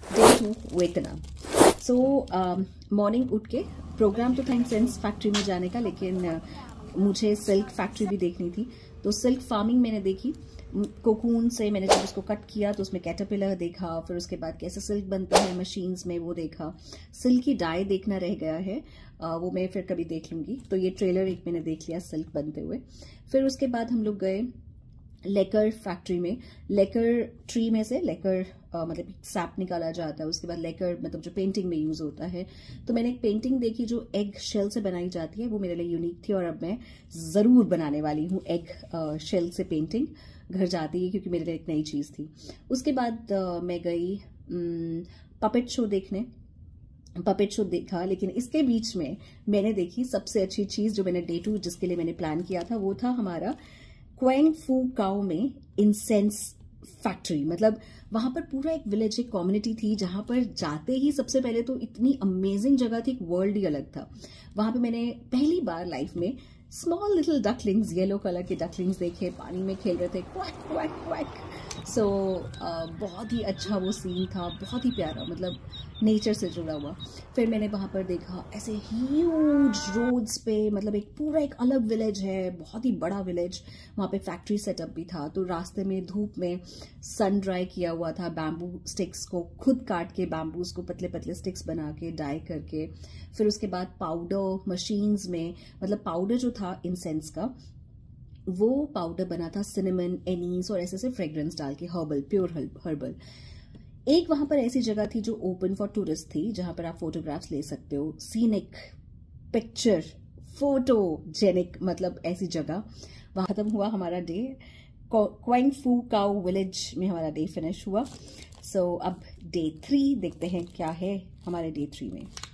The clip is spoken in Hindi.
डे 2 वेतनम। सो मॉर्निंग उठ के प्रोग्राम तो था इंसेंस फैक्ट्री में जाने का, लेकिन मुझे सिल्क फैक्ट्री भी देखनी थी। तो सिल्क फार्मिंग मैंने देखी, कोकून से मैंने जब उसको कट किया तो उसमें कैटरपिलर देखा, फिर उसके बाद कैसे सिल्क बनता है मशीन्स में वो देखा। सिल्क की डाई देखना रह गया है, वो मैं फिर कभी देख लूंगी। तो ये ट्रेलर एक मैंने देख लिया सिल्क बनते हुए। फिर उसके बाद हम लोग गए लेकर फैक्ट्री में। लेकर ट्री में से लेकर मतलब सैप निकाला जाता है, उसके बाद लेकर मतलब जो पेंटिंग में यूज होता है। तो मैंने एक पेंटिंग देखी जो एग शेल से बनाई जाती है, वो मेरे लिए यूनिक थी और अब मैं जरूर बनाने वाली हूँ एग शेल से पेंटिंग घर जाती है, क्योंकि मेरे लिए एक नई चीज थी। उसके बाद मैं गई पपेट शो देखने। पपेट शो देखा, लेकिन इसके बीच में मैंने देखी सबसे अच्छी चीज जो मैंने डे 2 जिसके लिए मैंने प्लान किया था, वो था हमारा क्वेंग फू काओ में इंसेंस फैक्ट्री। मतलब वहां पर पूरा एक विलेज, एक कम्युनिटी थी, जहां पर जाते ही सबसे पहले तो इतनी अमेजिंग जगह थी, एक वर्ल्ड ही अलग था। वहां पे मैंने पहली बार लाइफ में small little ducklings, yellow colour के डकलिंग्स देखे, पानी में खेल रहे थे, क्वैक क्वैक क्वैक। सो बहुत ही अच्छा वो सीन था, बहुत ही प्यारा, मतलब नेचर से जुड़ा हुआ। फिर मैंने वहाँ पर देखा ऐसे ह्यूज रोड्स पे, मतलब एक पूरा एक अलग विलेज है, बहुत ही बड़ा विलेज। वहाँ पे फैक्ट्री सेटअप भी था। तो रास्ते में धूप में सन ड्राई किया हुआ था, बैम्बू स्टिक्स को खुद काट के, बैम्बूज को पतले पतले स्टिक्स बना के डाई करके। फिर उसके बाद पाउडर मशीन्स में, मतलब पाउडर जो था इंसेंस का, वो पाउडर बना था सिनेमन, एनीस और ऐसे ऐसे फ्रेग्रेंस डाल के, हर्बल, प्योर हर्बल। एक वहां पर ऐसी जगह थी जो ओपन फॉर टूरिस्ट थी, जहां पर आप फोटोग्राफ्स ले सकते हो, सीनिक पिक्चर फोटोजेनिक, मतलब ऐसी जगह। वहां खत्म हुआ हमारा डे। क्वेंग फू काओ विलेज में हमारा डे फिनिश हुआ। सो अब डे 3 देखते हैं क्या है हमारे डे 3 में।